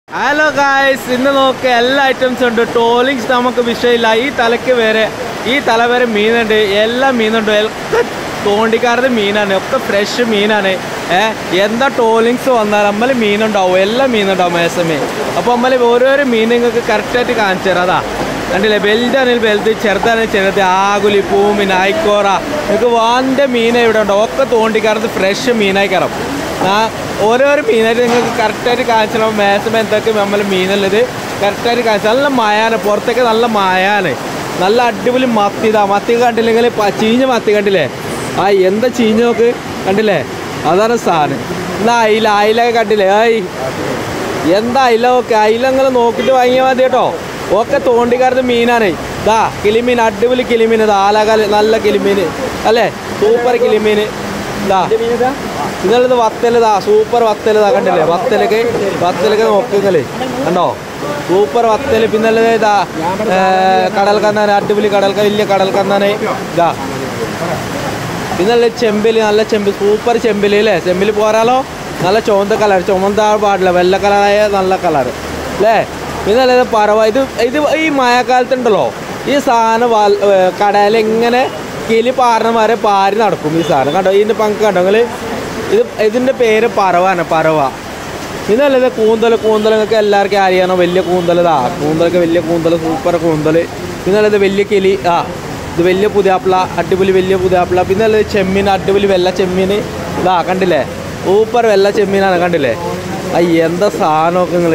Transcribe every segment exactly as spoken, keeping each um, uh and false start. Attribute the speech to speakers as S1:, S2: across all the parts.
S1: Hello guys, ഇന്ന് നോക്കുക എല്ലാ ഐറ്റംസും ഉണ്ട്. ടോളിങ്സ് നമുക്ക് വിഷയമില്ല. ഈ തലയ്ക്ക് വരെ ഈ തല വരെ മീനുണ്ട്, എല്ലാ മീനുണ്ട്. ഒക്കെ തോണ്ടിക്കാരുടെ മീനാണ്, ഒക്കെ ഫ്രഷ് മീനാണ്. ഏഹ് എന്താ ടോളിങ്സ് വന്നാൽ നമ്മൾ മീനുണ്ടാവും, എല്ലാ മീനുണ്ടാവും മേസമേ. അപ്പോൾ നമ്മൾ ഓരോരോ മീൻ നിങ്ങൾക്ക് കറക്റ്റായിട്ട് കാണിച്ചു തരാം. അതാ കണ്ടില്ലേ, വലുതാണെങ്കിൽ വലുത്, ചെറുതാണെങ്കിൽ ചെറുത്, ആകുലി, പൂമീൻ, ആയിക്കോറ, നിങ്ങൾക്ക് വാണ്ട മീൻ ഇവിടെ ഉണ്ടാവും. ഒക്കെ തോണ്ടിക്കാരത് ഫ്രഷ് മീനായി കയറും. ആ ഓരോരോ മീനായിട്ട് നിങ്ങൾക്ക് കറക്റ്റായിട്ട് കാണിച്ചാൽ മേസമേ എന്തൊക്കെ നമ്മൾ മീനുള്ളത് കറക്റ്റായിട്ട് കാണിച്ചാൽ. നല്ല മായാണ്, പുറത്തേക്ക് നല്ല മായാണ്, നല്ല അടിപൊളി മത്തി. ഇതാ മത്തി കണ്ടില്ലെങ്കിൽ ചീഞ്ഞ മത്തി കണ്ടില്ലേ, ആ എന്താ ചീഞ്ഞ നോക്ക് കണ്ടില്ലേ, അതാണ് സാധനം. എന്നാ അയില അയിലൊക്കെ കണ്ടില്ലേ, ആയി എന്താ അയില നോക്ക്, അയില നിങ്ങൾ നോക്കിയിട്ട് വാങ്ങിയാൽ മതി കേട്ടോ. ഒക്കെ തോണ്ടിക്കാരത് മീനാണ്. ഇതാ കിളിമീൻ, അടിപൊളി കിളിമീൻ, ഇതാ ആലകാല നല്ല കിളിമീൻ അല്ലേ, സൂപ്പർ കിളിമീൻ. ഇതാ ഇതുള്ളത് വത്തലിതാ, സൂപ്പർ വത്തലിതാ കണ്ടില്ലേ, വത്തലൊക്കെ വത്തലൊക്കെ നോക്കുങ്ങള് കണ്ടോ, സൂപ്പർ വത്തൽ. പിന്നെ ഇതാ കടൽ കന്നാന്, അടിപൊളി കടൽ, വലിയ കടൽ കന്നാന്. ഇതാ പിന്നെ ചെമ്പില്, നല്ല ചെമ്പ്, സൂപ്പർ ചെമ്പില് അല്ലേ. ചെമ്പില് പോരാലോ, നല്ല ചുവന്ന കളർ, ചുമന്ത പാടില്ല, വെള്ള കളറായ നല്ല കളർ അല്ലേ. പിന്നെ അല്ലേ പറവ. ഇത് ഇത് ഈ മഴക്കാലത്തുണ്ടല്ലോ ഈ സാധനം കടയിൽ ഇങ്ങനെ കിളി പാറന്മാരെ പാരി നടക്കും ഈ സാധനം കണ്ടോ. ഇതിൻ്റെ പങ്ക് കണ്ടോ നിങ്ങൾ, ഇത് ഇതിൻ്റെ പേര് പറവാണ്, പറവ. ഇതല്ല ഇത് കൂന്തൽ, കൂന്തൽ നിങ്ങൾക്ക് എല്ലാവർക്കും അറിയാനോ, വലിയ കൂന്തൽ. ഇതാ കൂന്തലൊക്കെ വലിയ കൂന്തൽ, സൂപ്പർ കൂന്തൽ. പിന്നെ ഇത് വലിയ കിളി, ആ ഇത് വലിയ പുതിയാപ്പിള, അടിപൊളി വലിയ പുതിയാപ്പിള. പിന്നെ അല്ലത് ചെമ്മീൻ, അടിപൊളി വെള്ള ചെമ്മീൻ. ഇതാ കണ്ടില്ലേ, സൂപ്പർ വെള്ള ചെമ്മീനാണ് കണ്ടില്ലേ. അയ്യ എന്താ സാധനമൊക്കെ നിങ്ങൾ,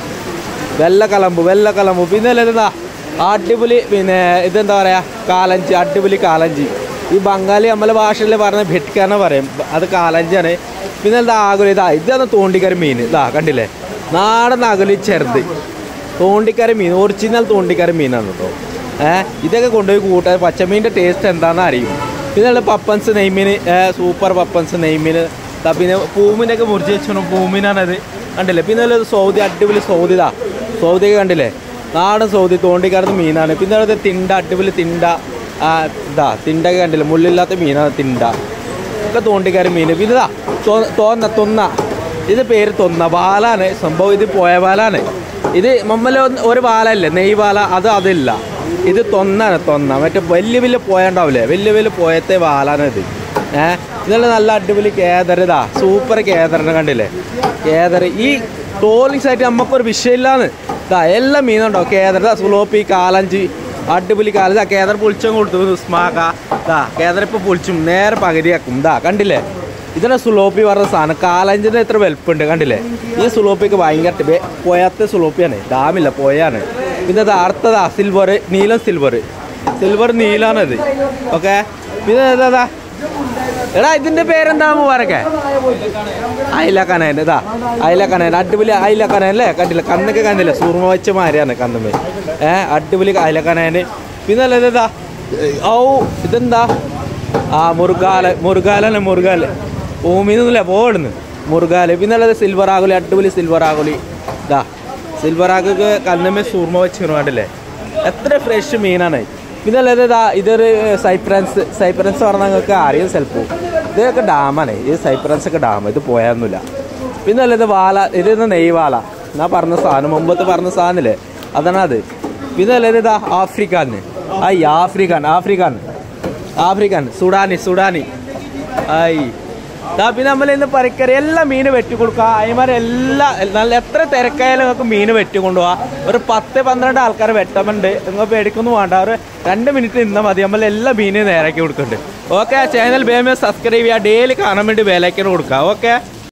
S1: വെള്ള കലമ്പ്, വെള്ള കലമ്പ്. പിന്നെ അല്ലത് ഇതാ അടിപൊളി, പിന്നെ ഇതെന്താ പറയുക, കാലഞ്ചി, അടിപൊളി കാലഞ്ചി. ഈ ബംഗാളി നമ്മളെ ഭാഷയിൽ പറഞ്ഞ ഭെട്ക്കാന്ന് പറയും, അത് കാലഞ്ചിയാണ്. പിന്നെ എന്താ ആകുലി, ഇതാ ഇതാണ് തോണ്ടിക്കര മീൻ. ഇതാ കണ്ടില്ലേ, നാടൻ ആകുലി ചെറുത് തോണ്ടിക്കര മീൻ, ഒറിജിനൽ തോണ്ടിക്കര മീനാണ് കേട്ടോ. ഏഹ് ഇതൊക്കെ കൊണ്ടുപോയി കൂട്ടാൻ പച്ചമീൻ്റെ ടേസ്റ്റ് എന്താണെന്ന് അറിയും. പിന്നെ ഉള്ള പപ്പൻസ് നെയ്മീൻ, സൂപ്പർ പപ്പൻസ് നെയ്മീൻ. പിന്നെ പൂമിനൊക്കെ മുറിച്ച് വെച്ചോ, പൂമിനാണത് കണ്ടില്ലേ. പിന്നെ ഉള്ളത് സൗദി, അടിപൊളി സൗദി. ഇതാ സൗദിയൊക്കെ കണ്ടില്ലേ, നാടൻ സൗദി തോണ്ടിക്കാരത്ത് മീനാണ്. പിന്നെ ഉള്ളത് തിണ്ട, അടിപൊളി തിണ്ട. ഇതാ തിണ്ടൊക്കെ കണ്ടില്ലേ, മുള്ളില്ലാത്ത മീനാണ് തിണ്ട, ഒക്കെ തോണ്ടിക്കാര മീൻ. പിന്നെ ഇതാ തോന്ന തൊന്ന, ഇത് പേര് തൊന്ന, വാലാണ് സംഭവം. ഇത് പോയ വാലാണ്. ഇത് മമ്മല ഒരു വാലല്ലേ, നെയ് വാല, അത് അതില്ല, ഇത് തൊന്നാണ്, തൊന്ന. മറ്റേ വലിയ വലിയ പോയ ഉണ്ടാവില്ലേ, വലിയ വലിയ പോയത്തെ വാലാണ് ഇത്. ഏഹ് ഇതല്ല നല്ല അടിപൊളി കേദർ. ഇതാ സൂപ്പർ കേദറിനെ കണ്ടില്ലേ, കേദർ. ഈ ടോളിങ്സ് ആയിട്ട് നമുക്കൊരു വിഷയമില്ലാന്ന്. ഇതാ എല്ലാ മീനുണ്ടോ, കേദർ, സുലോപ്പി, കാലഞ്ചി, അടിപൊളി കാലം. ഇതാ കേദർ പൊളിച്ചും കൊടുത്തു, സ്മാക്ക. ഇതാ കേദർ ഇപ്പോൾ പൊളിച്ചും നേരെ പകുതിയാക്കും. ഇതാ കണ്ടില്ലേ, ഇതിനെ സുലോപ്പി പറഞ്ഞ സാധനം. കാലഞ്ചിന് എത്ര വലുപ്പുണ്ട് കണ്ടില്ലേ. ഈ സുലോപ്പിക്ക് ഭയങ്കര പോയാത്ത സുലോപ്പിയാണ്, ഡാമില്ല, പോയാണ്. പിന്നെ ഇത് അടുത്തതാ സിൽവർ, നീലം സിൽവർ, സിൽവർ നീലാണിത്. ഓക്കെ പിന്നെ ഏതാ എടാ ഇതിൻ്റെ പേരെന്താ മുവാരൊക്കെ, അയില കനയൻ. ഇതാ അയില കനയൻ, അടിപൊളി അയില കനയൻ അല്ലേ. കണ്ടില്ല, കണ്ണൊക്കെ കണ്ടില്ല, സൂർമ വെച്ച മാരിയാണ് കണ്ണുമേ. ഏഹ് അടിപൊളി അയില കനയന്. പിന്നെ അല്ല ഇതാ ഔ ഇതെന്താ, ആ മുറുകാല, മുറുകാലല്ലേ, മുറുകാല് ഭൂമിന്നൊന്നുമില്ല, പോടുന്നു മുറുകാല്. പിന്നെ അല്ലത് സിൽവർ ആകുലി, അടിപൊളി സിൽവർ ആകുലി. ഇതാ സിൽവർ ആകൊക്കെ കണ്ണുമേ സൂർമ വെച്ച് കണ്ടില്ലേ, എത്ര ഫ്രഷ് മീനാണ്. പിന്നെ അല്ലാതെ ഇതാ ഇതൊരു സൈപ്രൻസ്, സൈപ്രൻസ് പറഞ്ഞാൽ നിങ്ങൾക്ക് അറിയാം ചിലപ്പോൾ. ഇതൊക്കെ ഡാമാണ്, ഈ സൈപ്രൻസ് ഒക്കെ ഡാം, ഇത് പോയാന്നില്ല. പിന്നെ അല്ല ഇത് വാല, ഇത് നെയ് വാല, ഞാൻ പറഞ്ഞ സാധനം, മുമ്പത്ത് പറഞ്ഞ സാധനമില്ലേ, അതാണ് അത്. പിന്നെ അല്ലാതെ ഇതാ ആഫ്രിക്കാന്, ഐ ആഫ്രിക്കൻ, ആഫ്രിക്കൻ ആഫ്രിക്കൻ സുഡാനി, സുഡാനി ഐ. പിന്നെ നമ്മൾ ഇന്ന് പറിക്കറി എല്ലാ മീൻ വെട്ടി കൊടുക്കുക. അതിമാരെല്ലാ നല്ല എത്ര തിരക്കായാലും നിങ്ങൾക്ക് മീൻ വെട്ടി കൊണ്ടുപോകാം. ഒരു പത്ത് പന്ത്രണ്ട് ആൾക്കാർ വെട്ടമുണ്ട്, നിങ്ങൾ പേടിക്കൊന്നും വേണ്ട, ഒരു രണ്ട് മിനിറ്റ് നിന്നാൽ മതി. നമ്മൾ എല്ലാ മീനും നേരാക്കി കൊടുക്കുന്നുണ്ട്. ഓക്കെ, ചാനൽ വേഗം സബ്സ്ക്രൈബ് ചെയ്യുക, ഡെയിലി കാണാൻ വേണ്ടി ബെൽ ഐക്കൺ കൊടുക്കുക. ഓക്കെ.